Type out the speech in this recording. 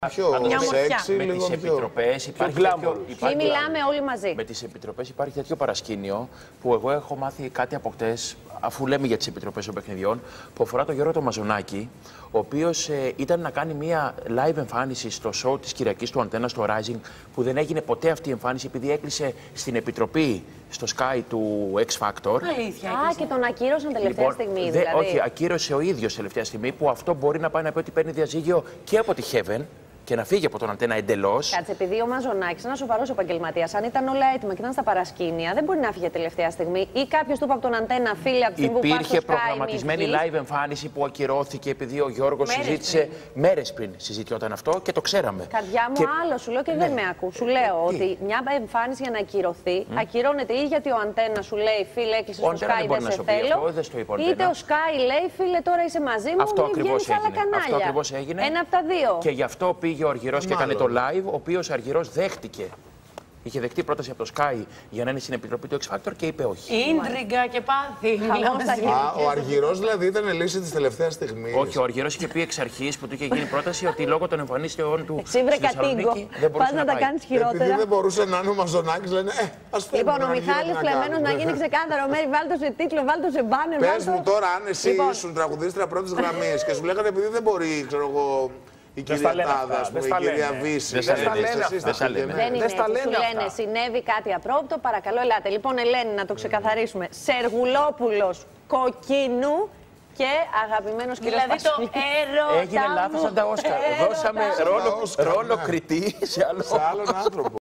Πιο σεξι, με λίγο τις επιτροπές υπάρχει Μην μιλάμε όλοι μαζί. Με τις επιτροπές υπάρχει τέτοιο παρασκήνιο που εγώ έχω μάθει κάτι από χτες, αφού λέμε για τις επιτροπές των παιχνιδιών, που αφορά τον Γιώργο τον Μαζονάκη, ο οποίος ήταν να κάνει μια live εμφάνιση στο show της Κυριακής του Αντένα στο Rising, που δεν έγινε ποτέ αυτή η εμφάνιση επειδή έκλεισε στην επιτροπή στο Sky του X Factor. Αλήθεια. Και τον ακύρωσαν τελευταία στιγμή, δηλαδή. Όχι, ακύρωσε ο ίδιος τελευταία στιγμή, που αυτό μπορεί να πάει να πει ότι παίρνει διαζύγιο και από τη Heaven και να φύγει από τον Αντένα εντελώς. Κάτσε, επειδή ο Μαζονάκης είναι ένα σοβαρός επαγγελματίας, αν ήταν όλα έτοιμα και ήταν στα παρασκήνια, δεν μπορεί να φύγει τελευταία στιγμή. Ή κάποιος του είπε από τον Αντένα, φίλε, από τη στιγμή που πάει στο Sky. Υπήρχε προγραμματισμένη live εμφάνιση που ακυρώθηκε επειδή ο Γιώργος συζήτησε μέρες πριν συζητιόταν αυτό και το ξέραμε. Καρδιά μου, άλλο σου λέω και δεν με ακού. Σου λέω ότι μια εμφάνιση για να ακυρωθεί, ακυρώνεται ή γιατί ο Αντένα σου λέει, φίλε, έκλεισε στο Sky, δεν σε θέλω. Είτε ο Sky λέει, φίλε, τώρα είσαι μαζί μου, αυτό ακριβώς έγινε. Αυτό ακριβώς έγινε. Ένα από τα δύο. Και γι' αυτό πήγε ο Αργυρός και έκανε το live, ο οποίος Αργυρός δέχτηκε. Είχε δεχτεί πρόταση από το Sky για να είναι στην επιτροπή του X Factor και είπε όχι. Ίντριγκα και πάθη. Ο Αργυρός δηλαδή ήταν λύση της τελευταίας στιγμής. Όχι, ο Αργυρός είχε πει εξ αρχής που του είχε γίνει πρόταση ότι λόγω των εμφανίσεων του στη Θεσσαλονίκη πας να τα κάνεις χειρότερα. Επειδή δεν μπορούσε να είναι ο Μαζονάκης, λένε ας φέρουμε. Λοιπόν, ο Μιχάλης Κλεμμένος να γίνει ξεκάθαρο. Μέρη, βάλτε σε τίτλο, βάλτε σε μπάνερ. Πες μου τώρα, αν εσύ ήσουν τραγουδίστρια πρώτης γραμμής και σου λέγανε επειδή δεν μπορεί, ξέρω εγώ. Η κυρία Τάδα, η κυρία Βύση. Δεν τα λένε. Δεν είναι έτσι. Σου λένε, συνέβη κάτι απρόπτο, παρακαλώ ελάτε. Λοιπόν, Ελένη, να το ξεκαθαρίσουμε. Σεργουλόπουλος Κοκκίνου και αγαπημένος κύριος Πασχαλίδης. Δηλαδή το έρωτα. Έγινε λάθος σαν τα Όσκαρ. Δώσαμε ρόλο κριτή σε άλλον άνθρωπο.